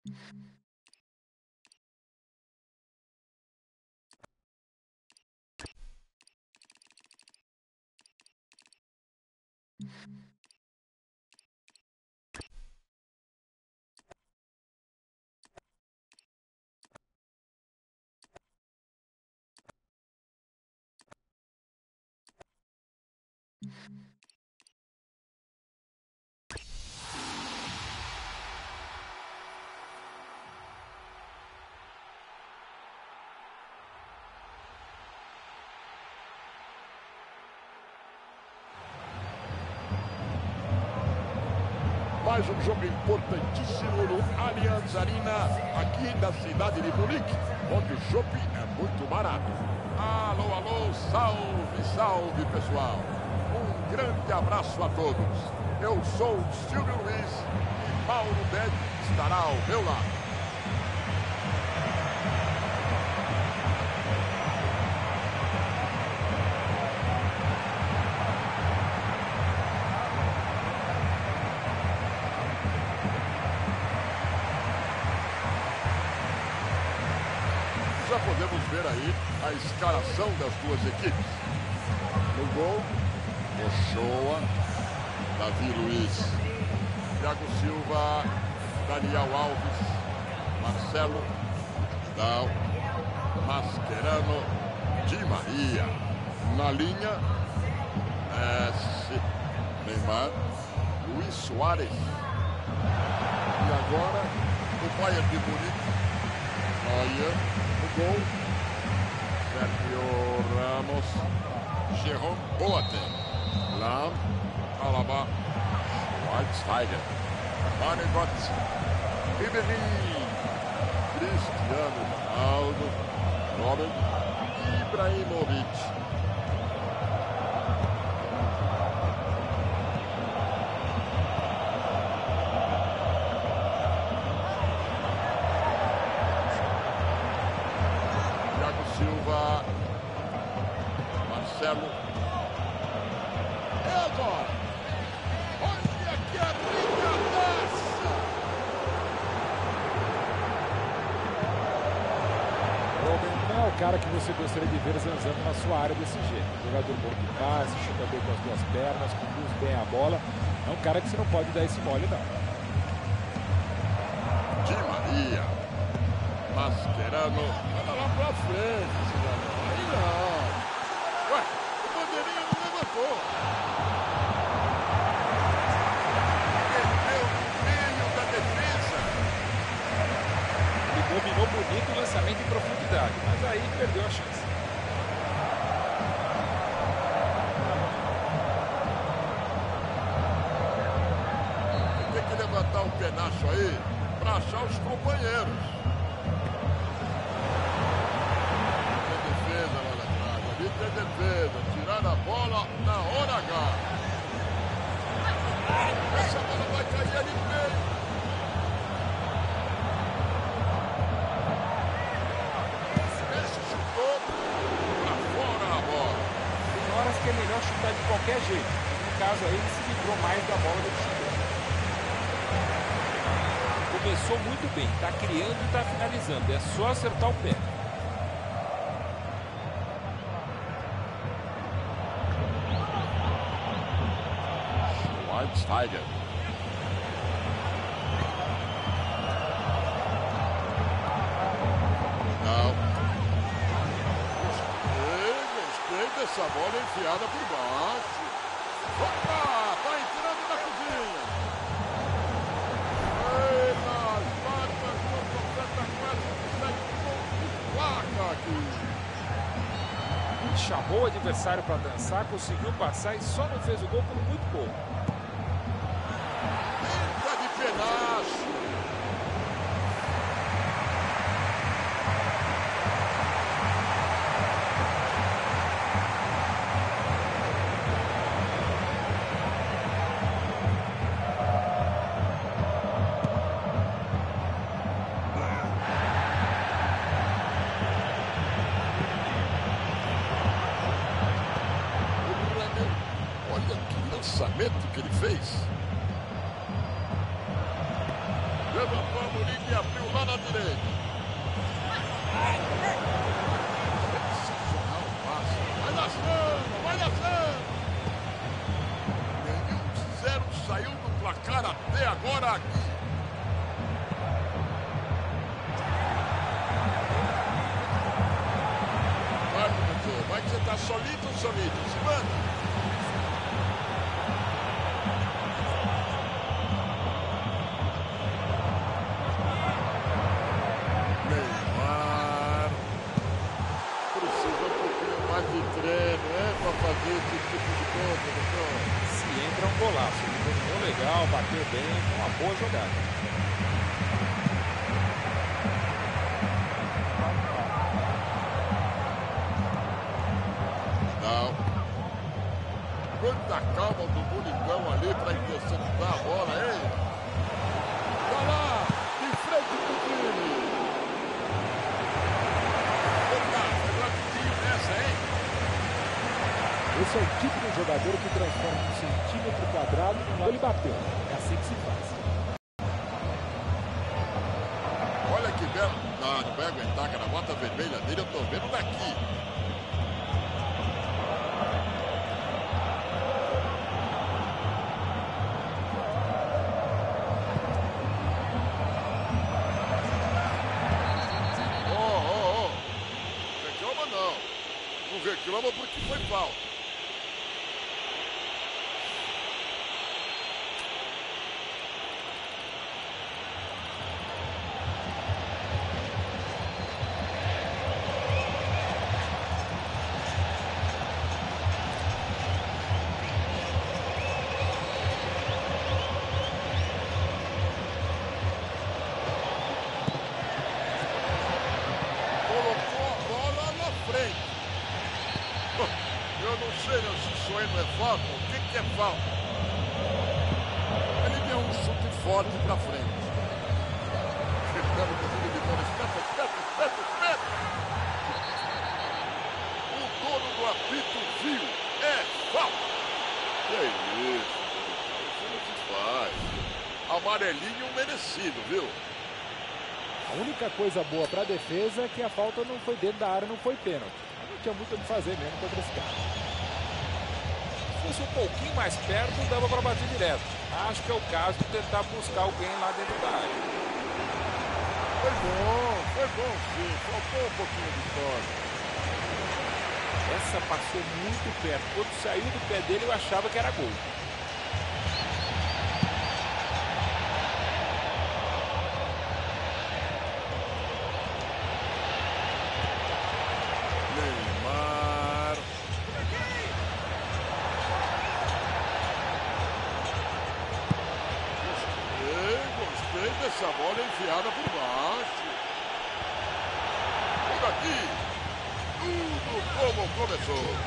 Mais um jogo importantíssimo no Allianz Arena, aqui na cidade de Munique, onde o chopp é muito barato. Alô, alô, salve, salve, pessoal. Um grande abraço a todos. Eu sou o Silvio Luiz e Mauro Betti estará ao meu lado. Já podemos ver aí a escalação das duas equipes. No gol, Ochoa, Davi Luiz, Thiago Silva, Daniel Alves, Marcelo, Vidal, Mascherano, Di Maria. Na linha, Messi, Neymar, Luis Suárez. E agora, o Bayern de Munique, Neuer. Gol, Sergio Ramos, Jerome Boateng, Lahm, Alaba, Schweinsteiger, Mané Götze, Ribéry, Cristiano Ronaldo, Robert, Ibrahimovic. Silva, Marcelo. É agora. Olha que arrancadaça. Robin não é o cara que você gostaria de ver zanzando na sua área desse jeito. Jogador bom de passe, chutador com as duas pernas, conduz bem a bola. É um cara que você não pode dar esse mole, não. Di Maria, Mascherano. Lá pra frente, cidadão. Aí não. Ué, o bandeirinha não levantou. Perdeu no meio da defesa. Ele dominou bonito o lançamento em profundidade, mas aí perdeu a chance. Tem que levantar um penacho aí pra achar os companheiros. Tem defesa, tirar a bola na hora H. Essa bola vai cair ali no meio. Messi chutou pra fora a bola. Tem horas que é melhor chutar de qualquer jeito. No caso aí, ele se livrou mais da bola do que chutou. Começou muito bem, tá criando e tá finalizando. É só acertar o pé. Schweinsteiger. Não. Gostei dessa bola enfiada por baixo. Opa! Tá entrando na cozinha. Ei, nas barbas do profeta quase 7 pontos de placa aqui. Chamou o adversário para dançar, conseguiu passar e só não fez o gol por muito pouco. Tenta de pedaço. Lançamento que ele fez. Levantamos Munique abriu lá na direita. Sensacional passe. Vai lançando, vai lançando. Nenhum 0 saiu do placar até agora aqui. Vai que você tá solito, se manda. Neymar. Precisa um pouquinho mais de treino, para fazer esse tipo de coisa, doutor. Se entra um golaço, ele dominou legal, bateu bem, foi uma boa jogada. Quanta calma do Municão ali para interceptar a bola, hein? Tá lá, de frente pro time. Opa, foi rapidinho nessa, hein? Esse é o tipo de jogador que transforma um centímetro quadrado no gol e bateu. É assim que se faz. Olha que belo. Não vai aguentar, cara. A bota vermelha dele eu tô vendo daqui. Reclama porque foi falta. Colocou a bola na frente. Eu não sei se isso aí não é falta. O que é falta? Ele deu um chute forte pra frente. O dono do apito viu. É falta. Que isso? Isso não se faz. Amarelinho merecido, viu? A única coisa boa para a defesa é que a falta não foi dentro da área, não foi pênalti. Não tinha muito o que fazer mesmo contra esse cara. Se fosse um pouquinho mais perto, dava para bater direto. Acho que é o caso de tentar buscar alguém lá dentro da área. Foi bom sim. Faltou um pouquinho de sorte. Essa passou muito perto. Quando saiu do pé dele, eu achava que era gol. Essa bola é enfiada por baixo. Por aqui. Tudo como começou.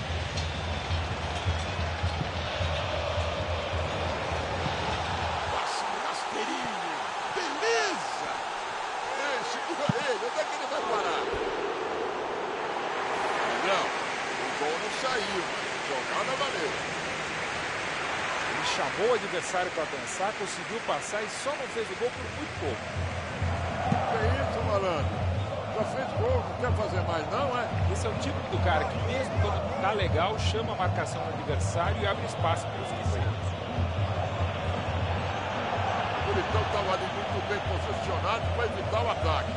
Passe rasteirinho. Beleza. Ei, segura ele. Onde é que ele vai parar? Não. O gol não saiu. Jogada valeu. Chamou o adversário para avançar, conseguiu passar e só não fez o gol por muito pouco. Que isso, malandro? Já fez gol, não quer fazer mais não, é? Esse é o tipo do cara que mesmo quando tá legal, chama a marcação do adversário e abre espaço para os companheiros. O Militão estava ali muito bem posicionado para evitar o ataque.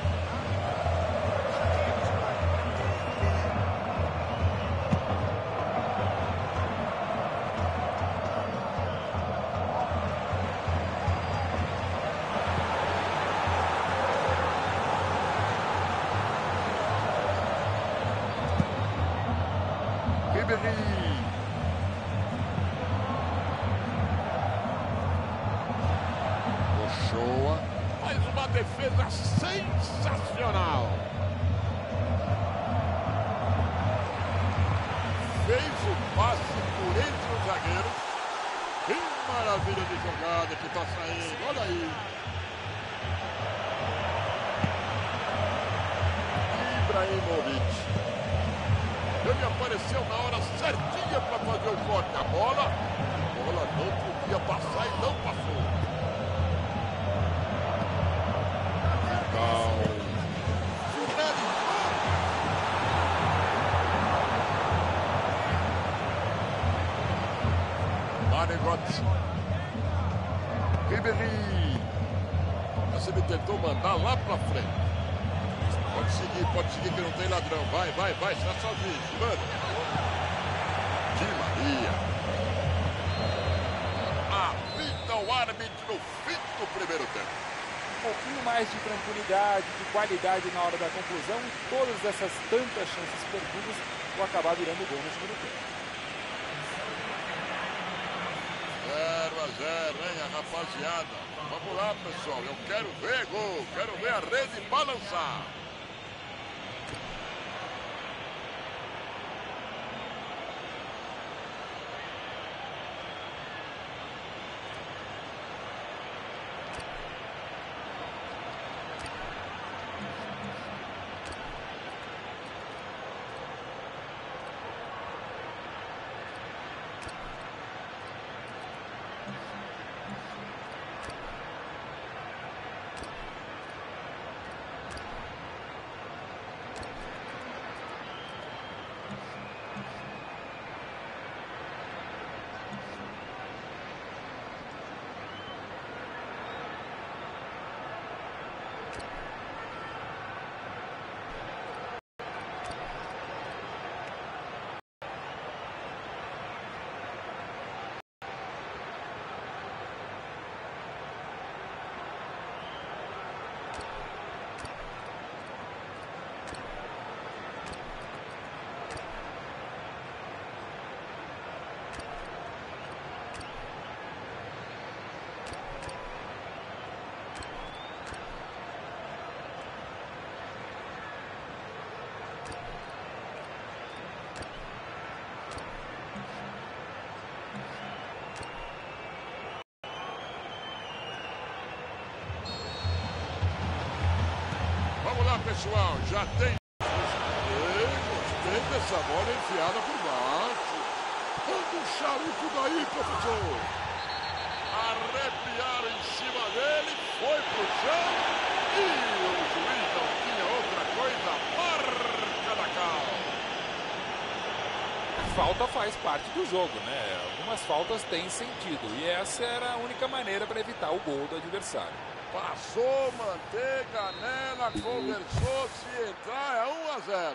Ochoa faz uma defesa sensacional. Fez o passe por entre os zagueiros. Que maravilha de jogada que está saindo. Olha aí. Ibrahimovic. Ele apareceu na hora certinha para fazer o corte. A bola não podia passar e não passou. Menegotti. Ribéry. Mas ele tentou mandar lá pra frente. Pode seguir que não tem ladrão. Vai, está sozinho. Mano. Di Maria. Apita o árbitro no fim do primeiro tempo. Um pouquinho mais de tranquilidade, de qualidade na hora da conclusão e todas essas tantas chances perdidas vão acabar virando gol no segundo tempo. 0-0, hein, rapaziada? Vamos lá, pessoal. Eu quero ver gol. Quero ver a rede balançar. Vamos lá, pessoal. Já tem. Gostei dessa bola enfiada por baixo. Manda um charuto daí, professor. Arrepiaram em cima dele. Foi pro chão. E o juiz não tinha outra coisa. Marca da cal. A falta faz parte do jogo, né? Algumas faltas têm sentido. E essa era a única maneira para evitar o gol do adversário. Passou, manteiga nela, conversou, se entrar é 1-0.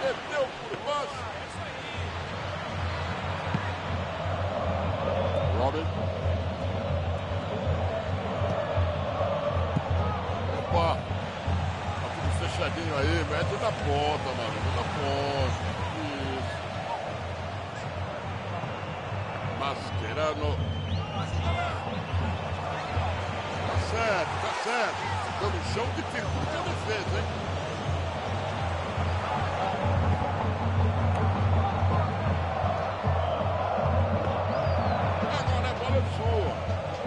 meteu por baixo. Robin. Opa. Tá tudo fechadinho aí. Mete na ponta, mano. Na ponta. Isso. Mascherano. Tá certo. Ficou no chão, dificulta a defesa, hein? Agora é bola sua.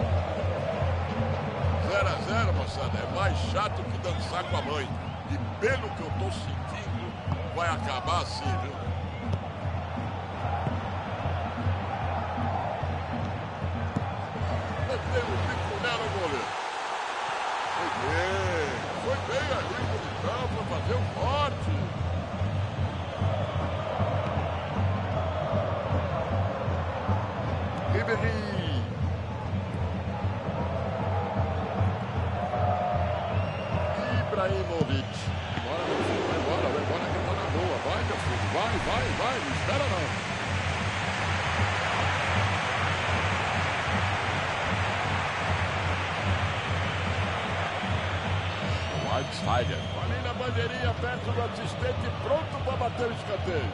0-0, moçada. É mais chato que dançar com a mãe. E pelo que eu tô sentindo, vai acabar assim, viu? Meteu o picolé no goleiro. Foi bem ali no Militão para fazer o corte. Ribéry. Ibrahimovic. Bora, meu filho, vai embora que tá na boa. Vai, meu filho, vai, não espera não. Schweinsteiger. Ali na bandeirinha, perto do assistente, pronto para bater o escanteio.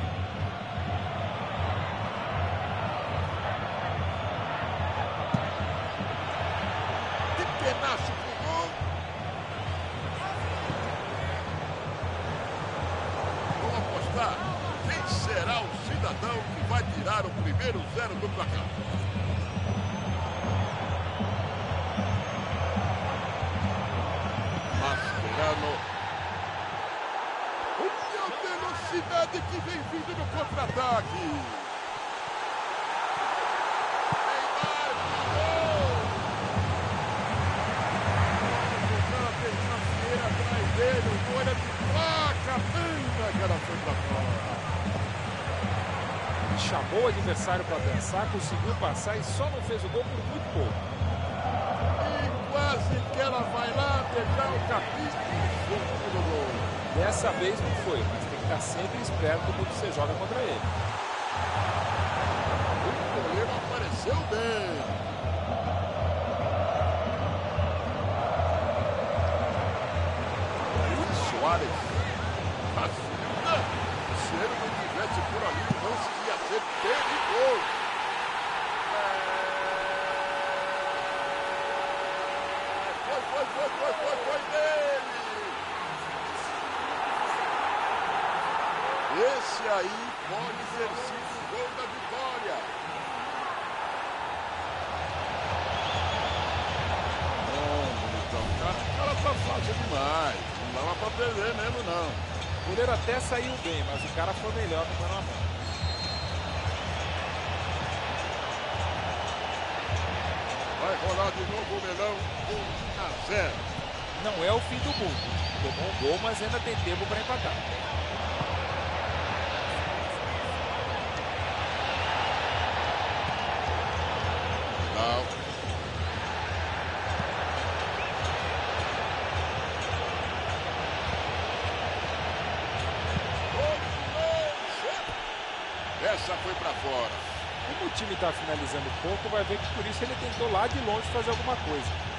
Que pedaço pro gol. Vamos apostar. Quem será o cidadão que vai tirar o primeiro 0 do placar? Olha a velocidade que vem vindo no contra-ataque. Neymar, gol! O cara fez uma fileira atrás dele, o gol de placa, bem naquela foi pra fora. Chamou o adversário para dançar, conseguiu passar e só não fez o gol por muito pouco. Quase que ela vai lá beijar o capítulo do gol. Dessa vez não foi, mas tem que estar sempre esperto quando você joga contra ele. O goleiro apareceu bem. Luiz Soares. Facilita. Se ele não tivesse por ali, o lance ia ser perigoso. Foi dele! Esse aí pode ter sido o gol da vitória. Então, o cara tá fácil demais. Não dava pra perder mesmo, não. O goleiro até saiu bem, mas o cara foi melhor no mano a mano. Vai rolar de novo o Melão, 1-0. Não é o fim do mundo. Tomou um gol, mas ainda tem tempo para empatar. Não. Essa foi para fora. Como o time está finalizando pouco, vai ver que por isso ele tentou lá de longe fazer alguma coisa.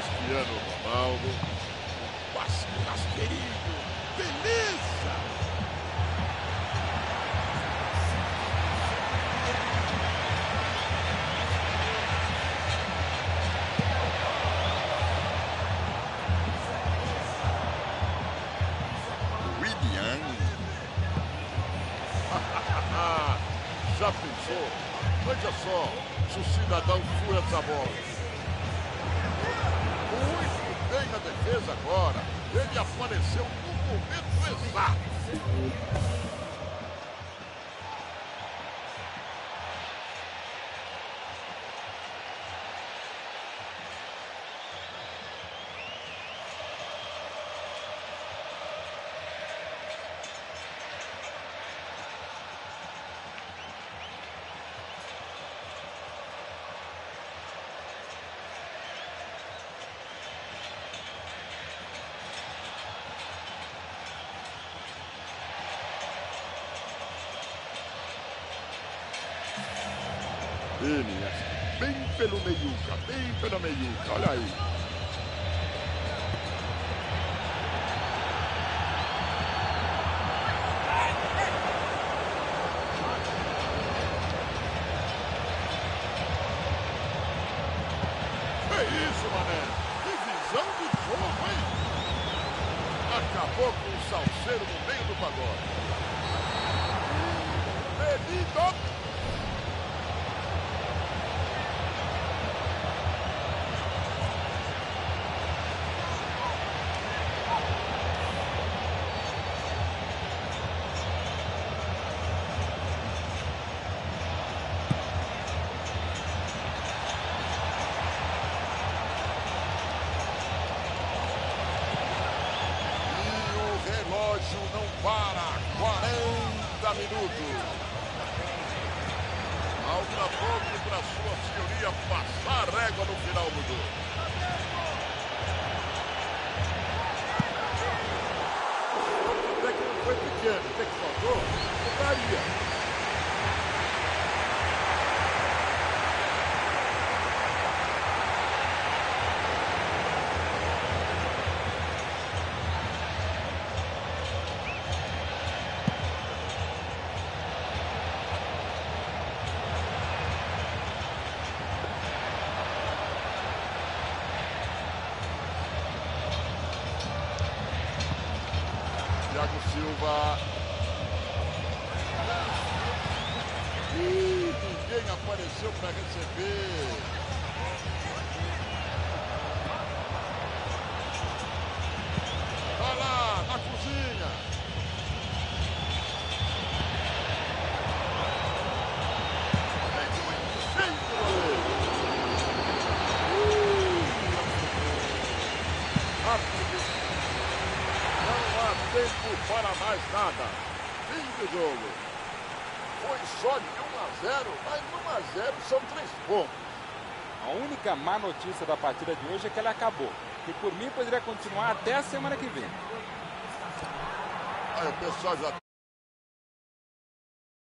Cristiano Ronaldo. Passe rasteirinho. Beleza! Já pensou? Veja só se o cidadão fura essa bola. Muito bem na defesa agora. Ele apareceu no momento exato. Ele, bem pelo meiuca, bem pela meiuca, olha aí. Que isso, mané? Que visão de jogo, hein? Acabou com o salseiro no meio do pagode. Benito! Não para, 40 minutos. Falta pouco para sua senhoria passar a régua no final do jogo. Até que não foi pequeno, até que faltou, daria. Thiago Silva. E ninguém apareceu para receber. Tá lá, na cozinha. Cheio de goleiro. Não há tempo para mais nada. Fim do jogo. Foi só de 1-0, mas 1-0 são 3 pontos. A única má notícia da partida de hoje é que ela acabou. E por mim poderia continuar até a semana que vem. Aí o pessoal já